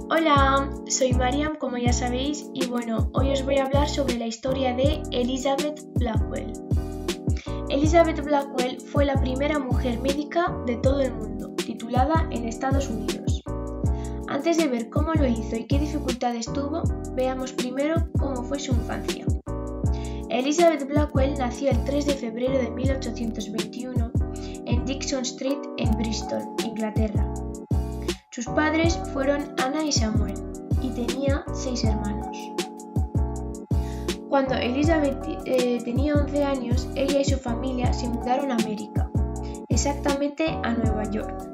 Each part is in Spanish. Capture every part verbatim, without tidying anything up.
Hola, soy Mariam, como ya sabéis, y bueno, hoy os voy a hablar sobre la historia de Elizabeth Blackwell. Elizabeth Blackwell fue la primera mujer médica de todo el mundo, titulada en Estados Unidos. Antes de ver cómo lo hizo y qué dificultades tuvo, veamos primero cómo fue su infancia. Elizabeth Blackwell nació el tres de febrero de mil ochocientos veintiuno en Dixon Street en Bristol, Inglaterra. Sus padres fueron Anna y Samuel, y tenía seis hermanos. Cuando Elizabeth eh, tenía once años, ella y su familia se mudaron a América, exactamente a Nueva York.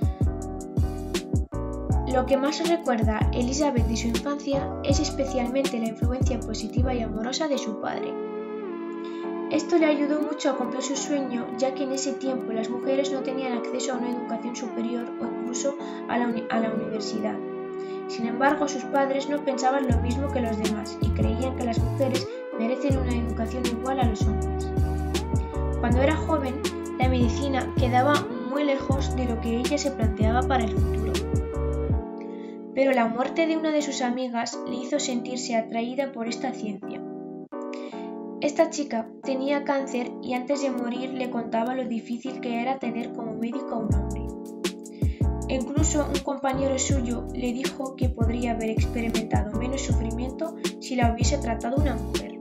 Lo que más recuerda Elizabeth de su infancia es especialmente la influencia positiva y amorosa de su padre. Esto le ayudó mucho a cumplir su sueño, ya que en ese tiempo las mujeres no tenían acceso a una educación superior o incluso a la, uni- a la universidad. Sin embargo, sus padres no pensaban lo mismo que los demás y creían que las mujeres merecen una educación igual a los hombres. Cuando era joven, la medicina quedaba muy lejos de lo que ella se planteaba para el futuro. Pero la muerte de una de sus amigas le hizo sentirse atraída por esta ciencia. Esta chica tenía cáncer y antes de morir le contaba lo difícil que era tener como médico a un hombre. E incluso un compañero suyo le dijo que podría haber experimentado menos sufrimiento si la hubiese tratado una mujer.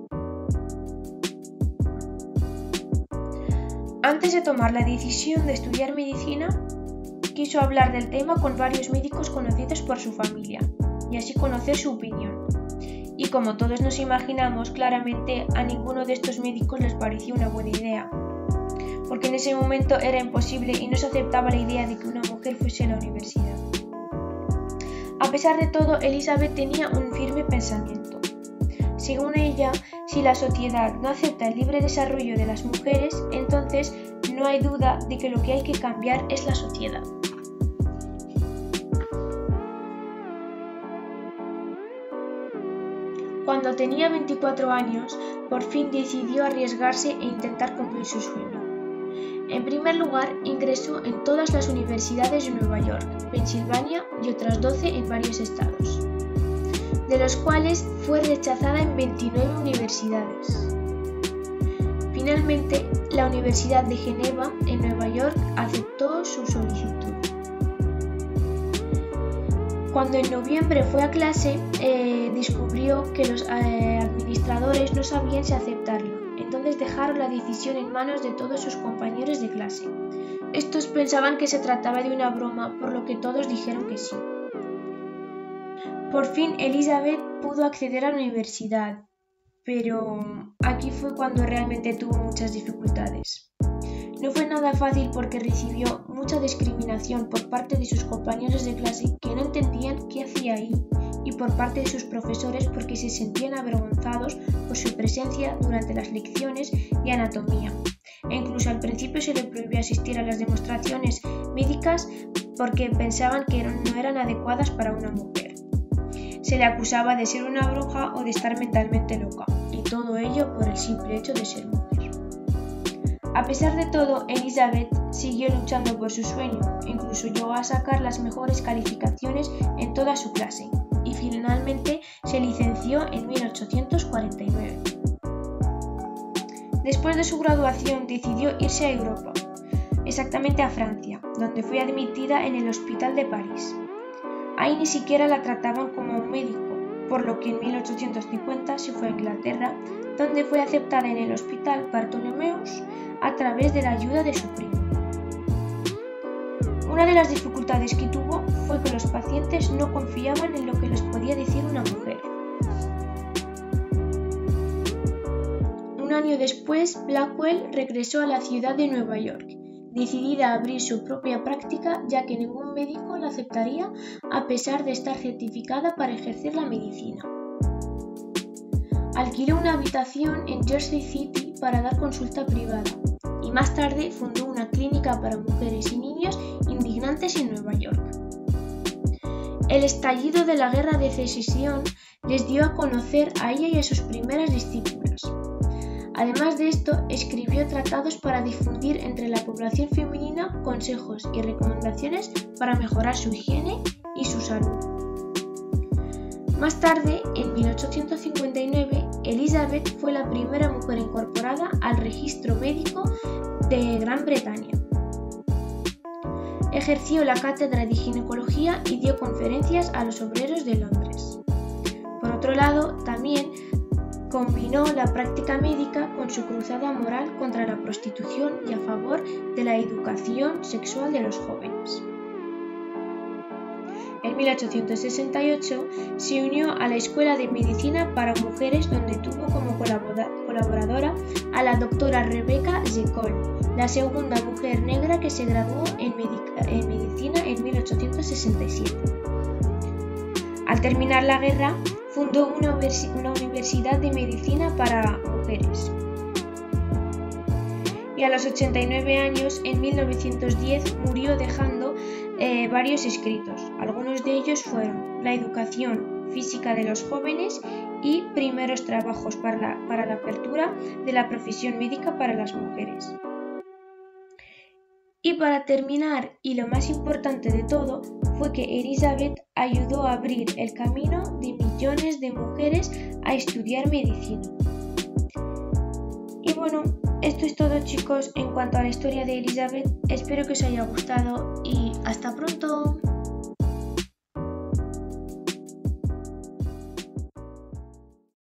Antes de tomar la decisión de estudiar medicina, quiso hablar del tema con varios médicos conocidos por su familia y así conocer su opinión. Y como todos nos imaginamos, claramente a ninguno de estos médicos les pareció una buena idea, porque en ese momento era imposible y no se aceptaba la idea de que una mujer fuese a la universidad. A pesar de todo, Elizabeth tenía un firme pensamiento. Según ella, si la sociedad no acepta el libre desarrollo de las mujeres, entonces no hay duda de que lo que hay que cambiar es la sociedad. Cuando tenía veinticuatro años, por fin decidió arriesgarse e intentar cumplir su sueño. En primer lugar, ingresó en todas las universidades de Nueva York, Pensilvania y otras doce en varios estados, de los cuales fue rechazada en veintinueve universidades. Finalmente, la Universidad de Ginebra, en Nueva York, aceptó su solicitud. Cuando en noviembre fue a clase, eh, descubrió que los eh, administradores no sabían si aceptarlo, entonces dejaron la decisión en manos de todos sus compañeros de clase. Estos pensaban que se trataba de una broma, por lo que todos dijeron que sí. Por fin Elizabeth pudo acceder a la universidad, pero aquí fue cuando realmente tuvo muchas dificultades. No fue nada fácil porque recibió mucha discriminación por parte de sus compañeros de clase que no entendían qué hacía ahí y por parte de sus profesores porque se sentían avergonzados por su presencia durante las lecciones de anatomía. E incluso al principio se le prohibió asistir a las demostraciones médicas porque pensaban que no eran adecuadas para una mujer. Se le acusaba de ser una bruja o de estar mentalmente loca, y todo ello por el simple hecho de ser mujer. A pesar de todo, Elizabeth siguió luchando por su sueño, incluso llegó a sacar las mejores calificaciones en toda su clase, y finalmente se licenció en mil ochocientos cuarenta y nueve. Después de su graduación decidió irse a Europa, exactamente a Francia, donde fue admitida en el Hospital de París. Ahí ni siquiera la trataban como un médico, por lo que en mil ochocientos cincuenta se fue a Inglaterra, donde fue aceptada en el Hospital Bartholomeus a través de la ayuda de su primo. Una de las dificultades que tuvo fue que los pacientes no confiaban en lo que les podía decir una mujer. Un año después, Blackwell regresó a la ciudad de Nueva York, decidida a abrir su propia práctica ya que ningún médico la aceptaría a pesar de estar certificada para ejercer la medicina. Alquiló una habitación en Jersey City para dar consulta privada y más tarde fundó una clínica para mujeres y niños inmigrantes en Nueva York. El estallido de la Guerra de Secesión les dio a conocer a ella y a sus primeras discípulas. Además de esto, escribió tratados para difundir entre la población femenina consejos y recomendaciones para mejorar su higiene y su salud. Más tarde, en mil ochocientos cincuenta y nueve, Elizabeth fue la primera mujer incorporada al registro médico de Gran Bretaña. Ejerció la cátedra de ginecología y dio conferencias a los obreros de Londres. Por otro lado, también combinó la práctica médica con su cruzada moral contra la prostitución y a favor de la educación sexual de los jóvenes. En mil ochocientos sesenta y ocho se unió a la Escuela de Medicina para Mujeres, donde tuvo como colaboradora a la doctora Rebecca Jekyll, la segunda mujer negra que se graduó en, en medicina en mil ochocientos sesenta y siete. Al terminar la guerra, fundó una, una universidad de medicina para mujeres. Y a los ochenta y nueve años, en mil novecientos diez, murió dejando eh, varios escritos. Algunos de ellos fueron La educación física de los jóvenes y Primeros trabajos para la, para la apertura de la profesión médica para las mujeres. Y para terminar, y lo más importante de todo, fue que Elizabeth ayudó a abrir el camino de millones de mujeres a estudiar medicina. Y bueno, esto es todo, chicos, en cuanto a la historia de Elizabeth. Espero que os haya gustado y hasta pronto.